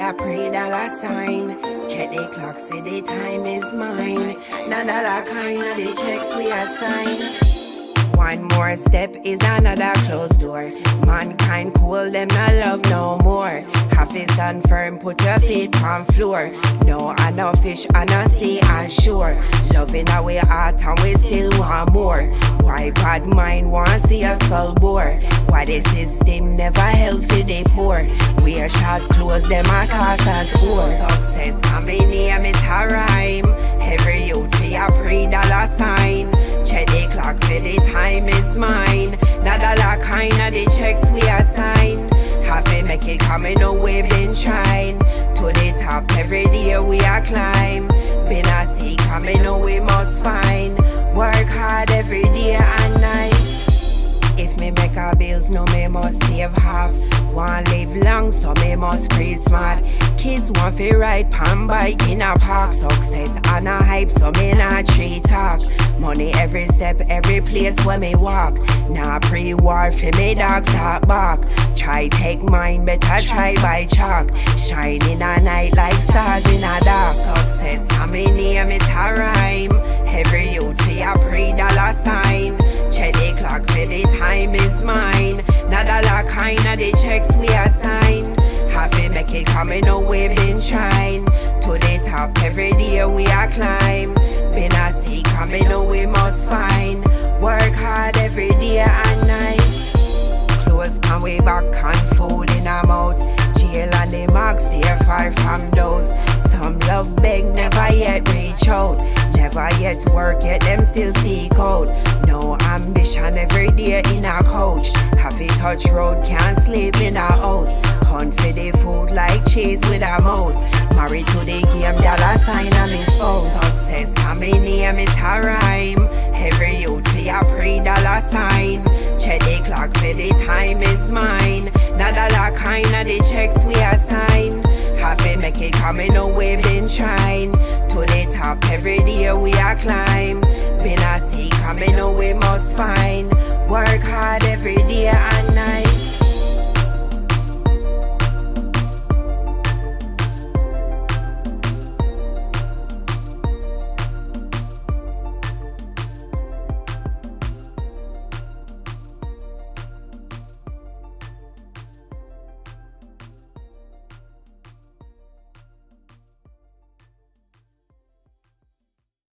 a $3 sign. Check the clock, say the time is mine. None of that kind of the checks we assign. One more step is another closed door. Mankind cool, them not love no more. Have to stand firm, put your feet on floor. No, I no fish, I no sea and shore. Loving our heart and we still want more. Why bad mind want see us skull bore? Why the system never help for the poor? Wear short clothes, them a cast as poor. Success, and me name it a rhyme. Every youth see a $3 sign. Check the clock, say the time is mine. Not a lot kind of the checks we assign. Have to make it come, in no way been trying. To the top every day we a climb. Been a seek, come in no way must find. Work hard every day and night. If me make a bills, no me must save half. Want live long, so me must pray smart. Kids want fi ride pan bike in a park. Success and a hype, so me not tree talk. Money every step, every place where me walk. Nah pre-war fi me dogs talk back. Try take mine, better try by chalk. Shine in a night like stars in a dark. Success and me name it a rhyme. Every youth see a $3 sign. Check the clock, say the time is mine. Not a lot kind of the checks we assign. Have to make it come, in no way been trying. To the top every day we a climb. Been a seek, come in no way must find. Work hard every day and night. Clothes pan way back and food in our mouth. Jail and the marks, they're far from those. Some love beg, never yet reach out. Never yet work, yet them still seek out. No ambition every day in a couch. Have to touch road, can't sleep in a house. Hunt for the food like cheese with a mouse. Married to the game, dollar sign and me spouse. Success, and me name it a rhyme. Every youth see a $3 sign. Check the clock, say the time is mine. Not a lot kind of the checks we assign. Have to make it come, in no way been trying. To the top every day we a climb. Been a seek, come in no way must find. Work hard every day and night.